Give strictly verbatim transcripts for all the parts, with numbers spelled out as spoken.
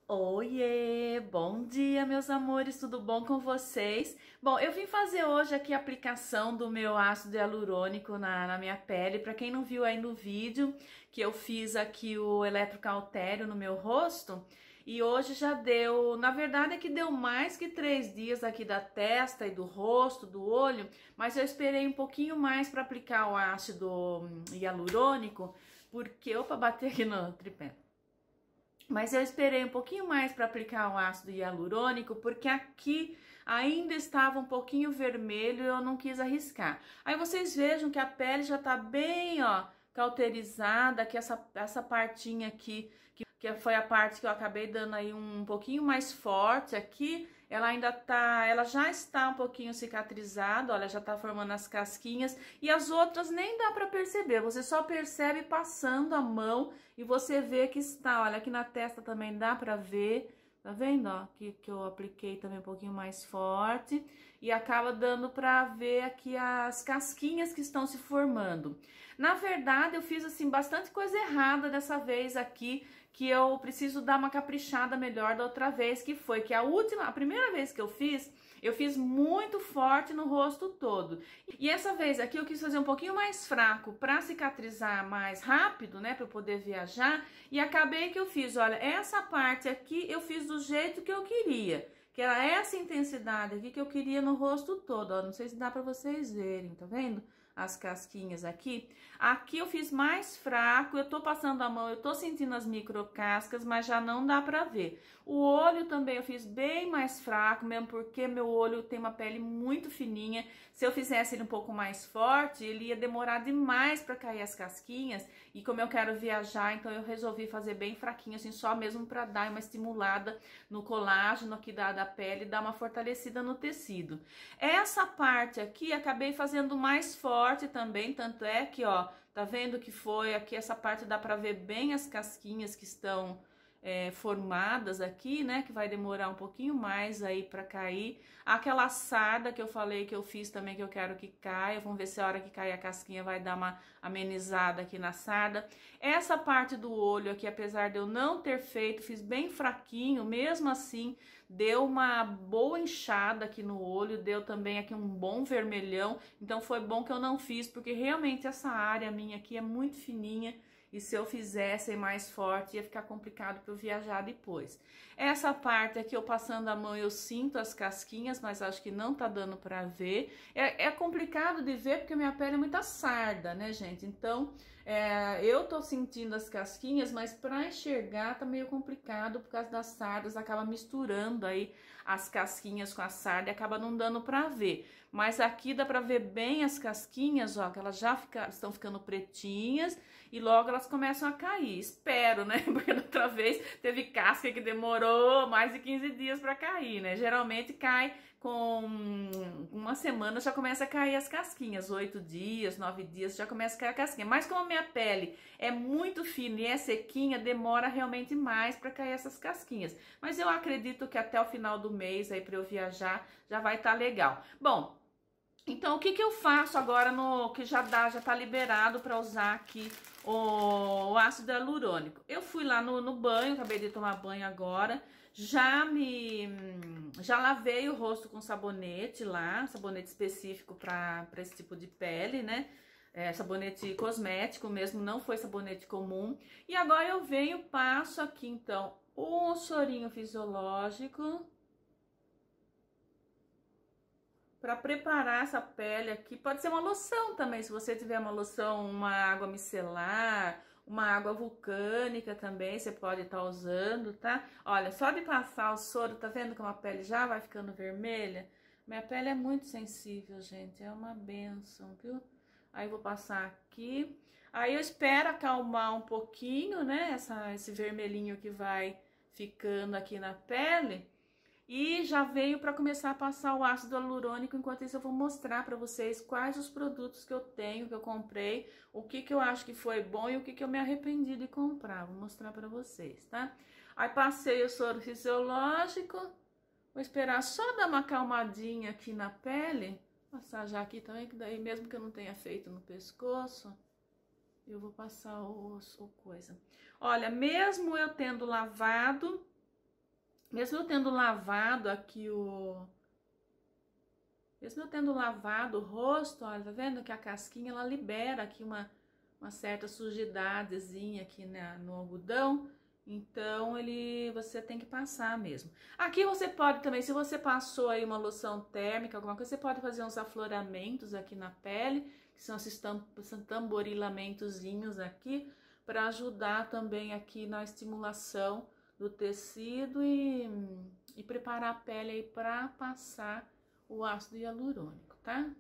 Oiê, bom dia meus amores, tudo bom com vocês? Bom, eu vim fazer hoje aqui a aplicação do meu ácido hialurônico na, na minha pele. Para quem não viu aí no vídeo, que eu fiz aqui o eletrocautério no meu rosto. E hoje já deu, na verdade é que deu mais que três dias aqui da testa e do rosto, do olho. Mas eu esperei um pouquinho mais para aplicar o ácido hialurônico, porque, opa, bater aqui no tripé. Mas eu esperei um pouquinho mais para aplicar o ácido hialurônico, porque aqui ainda estava um pouquinho vermelho e eu não quis arriscar. Aí vocês vejam que a pele já tá bem, ó, cauterizada, que essa, essa partinha aqui, que, que foi a parte que eu acabei dando aí um pouquinho mais forte aqui, ela ainda tá, ela já está um pouquinho cicatrizada, olha, já tá formando as casquinhas, e as outras nem dá para perceber, você só percebe passando a mão e você vê que está, olha, aqui na testa também dá para ver, tá vendo, ó, que, que eu apliquei também um pouquinho mais forte, e acaba dando para ver aqui as casquinhas que estão se formando. Na verdade, eu fiz, assim, bastante coisa errada dessa vez aqui, que eu preciso dar uma caprichada melhor da outra vez, que foi que a última, a primeira vez que eu fiz, eu fiz muito forte no rosto todo. E essa vez aqui eu quis fazer um pouquinho mais fraco para cicatrizar mais rápido, né, para eu poder viajar, e acabei que eu fiz, olha, essa parte aqui eu fiz do jeito que eu queria, que era essa intensidade aqui que eu queria no rosto todo, ó, não sei se dá para vocês verem, tá vendo? As casquinhas aqui. Aqui eu fiz mais fraco, eu tô passando a mão, eu tô sentindo as micro cascas, mas já não dá pra ver. O olho também eu fiz bem mais fraco, mesmo porque meu olho tem uma pele muito fininha. Se eu fizesse ele um pouco mais forte, ele ia demorar demais pra cair as casquinhas. E como eu quero viajar, então eu resolvi fazer bem fraquinho, assim, só mesmo pra dar uma estimulada no colágeno aqui da, da pele, dar uma fortalecida no tecido. Essa parte aqui, acabei fazendo mais forte também, tanto é que, ó, tá vendo que foi aqui, essa parte dá pra ver bem as casquinhas que estão é, formadas aqui, né, que vai demorar um pouquinho mais aí pra cair. Aquela sarda que eu falei que eu fiz também, que eu quero que caia, vamos ver se a hora que cair a casquinha vai dar uma amenizada aqui na sarda. Essa parte do olho aqui, apesar de eu não ter feito, fiz bem fraquinho, mesmo assim, deu uma boa inchada aqui no olho, deu também aqui um bom vermelhão, então foi bom que eu não fiz, porque realmente essa área minha aqui é muito fininha, e se eu fizesse mais forte ia ficar complicado para eu viajar depois. Essa parte aqui eu passando a mão eu sinto as casquinhas, mas acho que não tá dando para ver. É, é complicado de ver porque minha pele é muita sarda, né, gente? Então é, eu tô sentindo as casquinhas, mas para enxergar tá meio complicado por causa das sardas, acaba misturando aí as casquinhas com a sarda e acaba não dando para ver. Mas aqui dá para ver bem as casquinhas, ó, que elas já fica, estão ficando pretinhas e logo elas começam a cair. Espero, né? Porque da outra vez teve casca que demorou mais de quinze dias para cair, né? Geralmente cai com uma semana, já começa a cair as casquinhas. Oito dias, nove dias, já começa a cair a casquinha. Mas como a minha pele é muito fina e é sequinha, demora realmente mais para cair essas casquinhas. Mas eu acredito que até o final do mês, aí para eu viajar, já vai estar legal. Bom, então, o que que eu faço agora no que já dá, já tá liberado para usar aqui o, o ácido hialurônico? Eu fui lá no, no banho, acabei de tomar banho agora, já me, já lavei o rosto com sabonete lá, sabonete específico para esse tipo de pele, né? É, sabonete cosmético mesmo, não foi sabonete comum. E agora eu venho, passo aqui então um sorinho fisiológico para preparar essa pele aqui. Pode ser uma loção também, se você tiver uma loção, uma água micelar, uma água vulcânica também, você pode estar usando, tá? Olha, só de passar o soro, tá vendo como a pele já vai ficando vermelha? Minha pele é muito sensível, gente, é uma benção, viu? Aí eu vou passar aqui, aí eu espero acalmar um pouquinho, né, essa, esse vermelhinho que vai ficando aqui na pele. E já veio para começar a passar o ácido hialurônico. Enquanto isso eu vou mostrar para vocês quais os produtos que eu tenho, que eu comprei, o que que eu acho que foi bom e o que que eu me arrependi de comprar. Vou mostrar para vocês, tá? Aí passei o soro fisiológico, vou esperar só dar uma acalmadinha aqui na pele, massajar aqui também, que daí mesmo que eu não tenha feito no pescoço, eu vou passar o, o coisa. Olha, mesmo eu tendo lavado Mesmo eu tendo lavado aqui o... Mesmo eu tendo lavado o rosto, olha, tá vendo que a casquinha, ela libera aqui uma, uma certa sujidadezinha aqui na, no algodão. Então, ele, você tem que passar mesmo. Aqui você pode também, se você passou aí uma loção térmica, alguma coisa, você pode fazer uns afloramentos aqui na pele, que são esses tam, tamborilamentozinhos aqui, para ajudar também aqui na estimulação do tecido e, e preparar a pele aí para passar o ácido hialurônico, tá?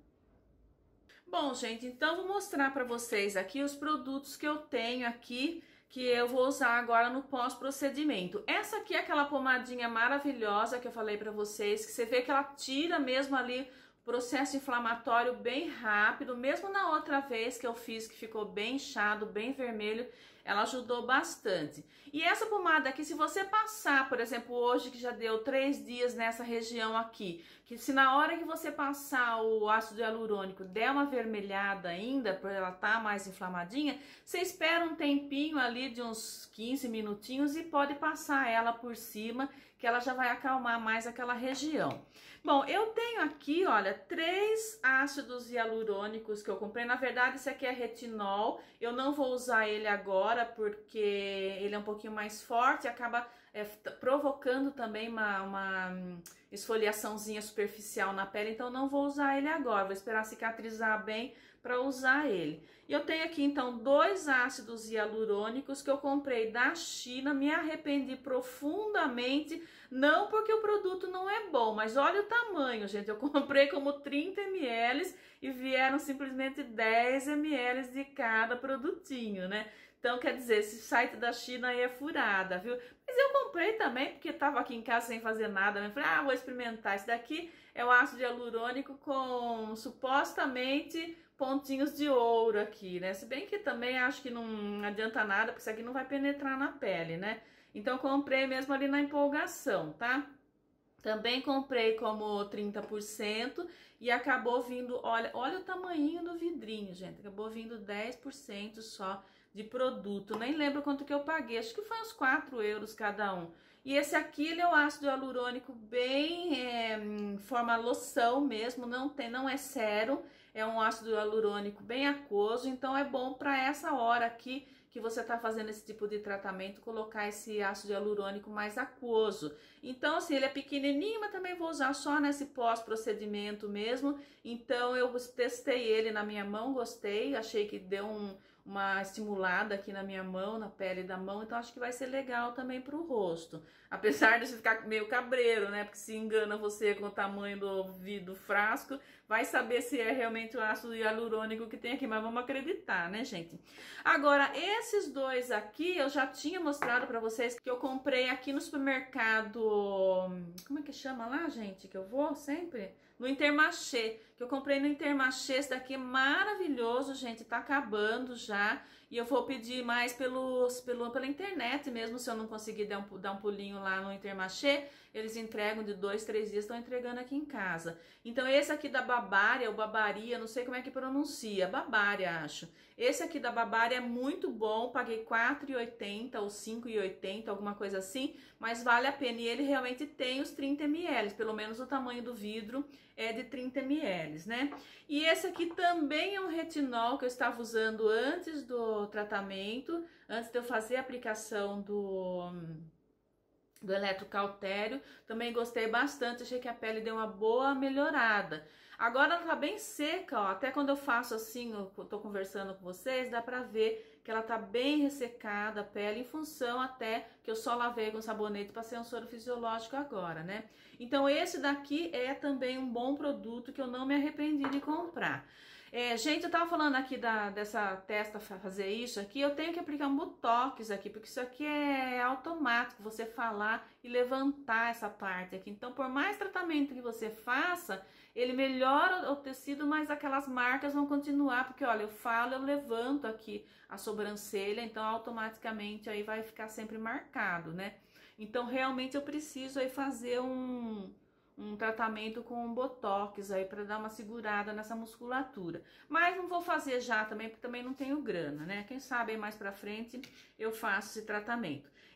Bom, gente, então vou mostrar para vocês aqui os produtos que eu tenho aqui, que eu vou usar agora no pós-procedimento. Essa aqui é aquela pomadinha maravilhosa que eu falei para vocês, que você vê que ela tira mesmo ali o processo inflamatório bem rápido, mesmo na outra vez que eu fiz, que ficou bem inchado, bem vermelho, ela ajudou bastante. E essa pomada aqui, se você passar, por exemplo, hoje que já deu três dias nessa região aqui, que se na hora que você passar o ácido hialurônico der uma avermelhada ainda, por ela estar mais inflamadinha, você espera um tempinho ali de uns quinze minutinhos e pode passar ela por cima, que ela já vai acalmar mais aquela região. Bom, eu tenho aqui, olha, três ácidos hialurônicos que eu comprei. Na verdade, esse aqui é retinol. Eu não vou usar ele agora porque ele é um pouquinho mais forte e acaba é, provocando também uma, uma esfoliaçãozinha superficial na pele. Então, não vou usar ele agora. Vou esperar cicatrizar bem para usar ele. E eu tenho aqui, então, dois ácidos hialurônicos que eu comprei da China. Me arrependi profundamente, não porque o produto não é bom, mas olha o tamanho, gente. Eu comprei como trinta mililitros e vieram simplesmente dez mililitros de cada produtinho, né? Então, quer dizer, esse site da China aí é furada, viu? Mas eu comprei também porque tava aqui em casa sem fazer nada, né? Falei, ah, vou experimentar. Esse daqui é o ácido hialurônico com supostamente pontinhos de ouro aqui, né? Se bem que também acho que não adianta nada, porque isso aqui não vai penetrar na pele, né? Então, comprei mesmo ali na empolgação, tá? Também comprei como trinta por cento e acabou vindo, olha, olha o tamanhinho do vidrinho, gente. Acabou vindo dez por cento só de produto. Nem lembro quanto que eu paguei, acho que foi uns quatro euros cada um. E esse aqui, ele é o ácido hialurônico bem é, em forma loção mesmo, não tem, não é sérum. É um ácido hialurônico bem aquoso, então é bom para essa hora aqui que você tá fazendo esse tipo de tratamento, colocar esse ácido hialurônico mais aquoso. Então, assim, ele é pequenininho, mas também vou usar só nesse pós-procedimento mesmo. Então, eu testei ele na minha mão, gostei, achei que deu um, uma estimulada aqui na minha mão, na pele da mão, então acho que vai ser legal também pro rosto. Apesar de você ficar meio cabreiro, né, porque se engana você com o tamanho do, do frasco, vai saber se é realmente o ácido hialurônico que tem aqui, mas vamos acreditar, né, gente? Agora, esses dois aqui, eu já tinha mostrado pra vocês que eu comprei aqui no supermercado, como é que chama lá, gente, que eu vou sempre? No Intermarché, que eu comprei no Intermarché, esse daqui é maravilhoso, gente, tá acabando já, e eu vou pedir mais pelos, pelo, pela internet mesmo, se eu não conseguir dar um, dar um pulinho lá no Intermarché, eles entregam de dois, três dias, estão entregando aqui em casa. Então esse aqui da Babária, ou Babaria, não sei como é que pronuncia, Babária acho. Esse aqui da Babária é muito bom, paguei quatro reais e oitenta centavos ou cinco reais e oitenta centavos, alguma coisa assim, mas vale a pena, e ele realmente tem os trinta mililitros, pelo menos o tamanho do vidro é de trinta mililitros, né? E esse aqui também é um retinol que eu estava usando antes do tratamento, antes de eu fazer a aplicação do... do eletrocautério, também gostei bastante, achei que a pele deu uma boa melhorada. Agora ela tá bem seca, ó, até quando eu faço assim, eu tô conversando com vocês, dá pra ver que ela tá bem ressecada a pele, em função até que eu só lavei com sabonete, passei um soro fisiológico agora, né? Então esse daqui é também um bom produto que eu não me arrependi de comprar. É, gente, eu tava falando aqui da, dessa testa fazer isso aqui, eu tenho que aplicar um botox aqui, porque isso aqui é automático, você falar e levantar essa parte aqui. Então, por mais tratamento que você faça, ele melhora o tecido, mas aquelas marcas vão continuar, porque olha, eu falo, eu levanto aqui a sobrancelha, então automaticamente aí vai ficar sempre marcado, né? Então, realmente eu preciso aí fazer um... um tratamento com botox aí para dar uma segurada nessa musculatura. Mas não vou fazer já também, porque também não tenho grana, né? Quem sabe aí mais pra frente eu faço esse tratamento.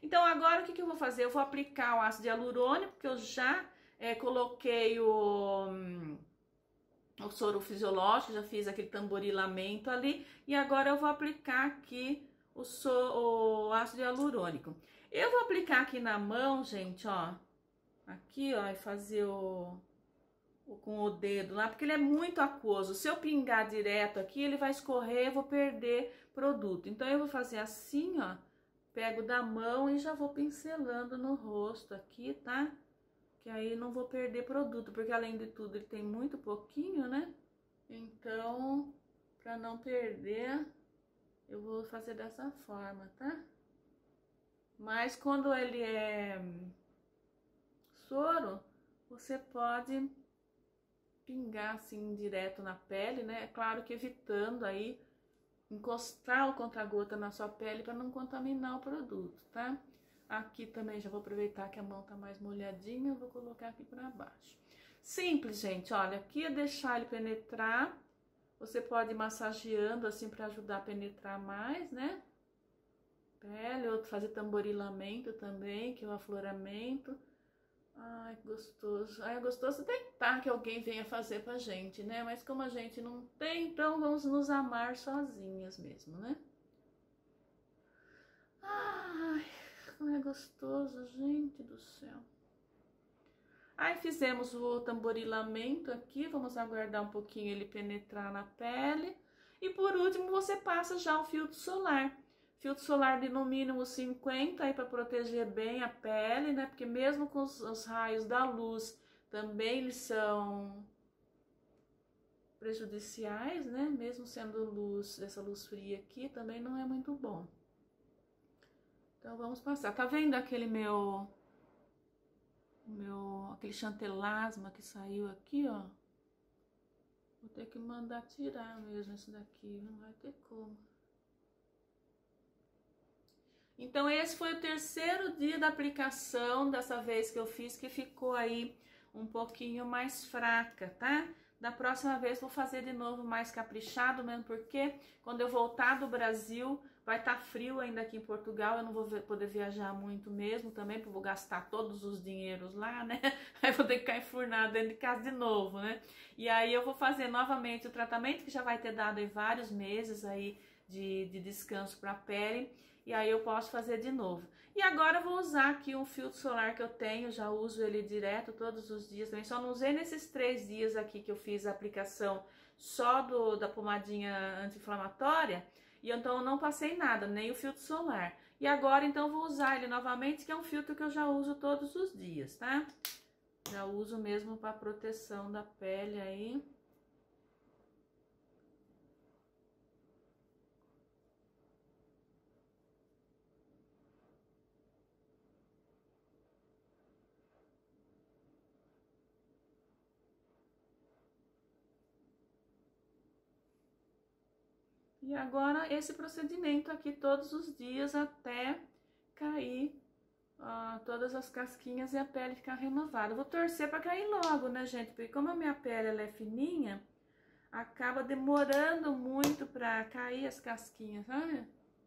Então agora o que, que eu vou fazer? Eu vou aplicar o ácido hialurônico, porque eu já é, coloquei o, o soro fisiológico, já fiz aquele tamborilamento ali, e agora eu vou aplicar aqui o, so, o ácido hialurônico. Eu vou aplicar aqui na mão, gente, ó, aqui, ó, e fazer o, o com o dedo lá, porque ele é muito aquoso. Se eu pingar direto aqui, ele vai escorrer, eu vou perder produto. Então eu vou fazer assim, ó, pego da mão e já vou pincelando no rosto aqui, tá? Que aí não vou perder produto, porque além de tudo ele tem muito pouquinho, né? Então, pra não perder, eu vou fazer dessa forma, tá? Mas quando ele é soro, você pode pingar assim direto na pele, né? É claro que evitando aí encostar o conta-gota na sua pele para não contaminar o produto, tá? Aqui também já vou aproveitar que a mão tá mais molhadinha, vou colocar aqui para baixo. Simples, gente, olha, aqui é deixar ele penetrar. Você pode ir massageando assim para ajudar a penetrar mais, né? Pele, outro fazer tamborilamento também, que é o afloramento. Ai, que gostoso. Ai, é gostoso tentar que alguém venha fazer pra gente, né? Mas como a gente não tem, então vamos nos amar sozinhas mesmo, né? Ai, como é gostoso, gente do céu. Aí fizemos o tamborilamento aqui, vamos aguardar um pouquinho ele penetrar na pele. E por último, você passa já o filtro solar. Filtro solar de no mínimo cinquenta aí para proteger bem a pele, né? Porque mesmo com os, os raios da luz, também eles são prejudiciais, né? Mesmo sendo luz, essa luz fria aqui, também não é muito bom. Então vamos passar. Tá vendo aquele meu, meu aquele chantelasma que saiu aqui, ó? Vou ter que mandar tirar mesmo isso daqui, não vai ter como. Então esse foi o terceiro dia da aplicação, dessa vez que eu fiz, que ficou aí um pouquinho mais fraca, tá? Da próxima vez vou fazer de novo mais caprichado, mesmo porque quando eu voltar do Brasil vai estar frio ainda aqui em Portugal, eu não vou poder viajar muito mesmo também, porque eu vou gastar todos os dinheiros lá, né? Aí vou ter que ficar enfurnada dentro de casa de novo, né? E aí eu vou fazer novamente o tratamento, que já vai ter dado aí vários meses aí de, de descanso para a pele. E aí eu posso fazer de novo. E agora eu vou usar aqui um filtro solar que eu tenho, já uso ele direto todos os dias também. Só não usei nesses três dias aqui que eu fiz a aplicação só do, da pomadinha anti-inflamatória. E então eu não passei nada, nem o filtro solar. E agora então eu vou usar ele novamente, que é um filtro que eu já uso todos os dias, tá? Já uso mesmo para proteção da pele aí. E agora esse procedimento aqui todos os dias até cair ó, todas as casquinhas e a pele ficar renovada. Eu vou torcer para cair logo, né, gente? Porque como a minha pele ela é fininha, acaba demorando muito para cair as casquinhas, sabe?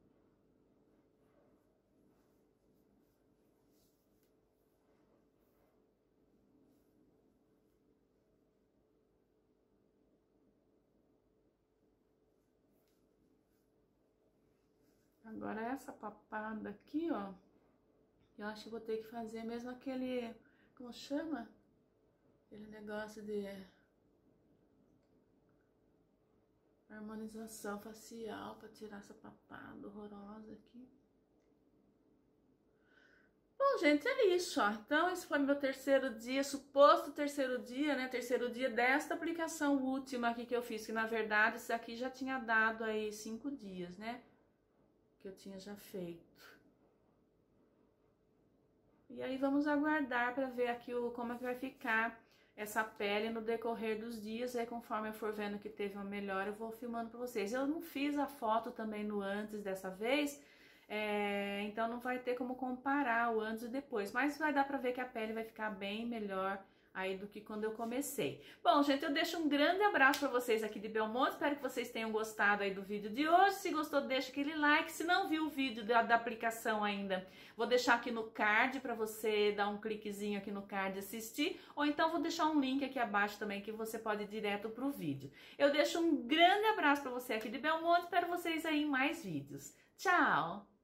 Agora essa papada aqui, ó, eu acho que vou ter que fazer mesmo aquele, como chama? Aquele negócio de harmonização facial para tirar essa papada horrorosa aqui. Bom, gente, é isso, ó. Então, esse foi meu terceiro dia, suposto terceiro dia, né? Terceiro dia desta aplicação última aqui que eu fiz, que na verdade isso aqui já tinha dado aí cinco dias, né? Que eu tinha já feito. E aí vamos aguardar para ver aqui o, como é que vai ficar essa pele no decorrer dos dias. Aí conforme eu for vendo que teve uma melhora, eu vou filmando para vocês. Eu não fiz a foto também no antes dessa vez, é, então não vai ter como comparar o antes e depois. Mas vai dar para ver que a pele vai ficar bem melhor aí do que quando eu comecei. Bom, gente, eu deixo um grande abraço para vocês aqui de Belmonte, espero que vocês tenham gostado aí do vídeo de hoje. Se gostou, deixa aquele like. Se não viu o vídeo da, da aplicação ainda, vou deixar aqui no card para você dar um cliquezinho aqui no card e assistir, ou então vou deixar um link aqui abaixo também que você pode ir direto pro vídeo. Eu deixo um grande abraço para você aqui de Belmonte, espero vocês aí em mais vídeos. Tchau!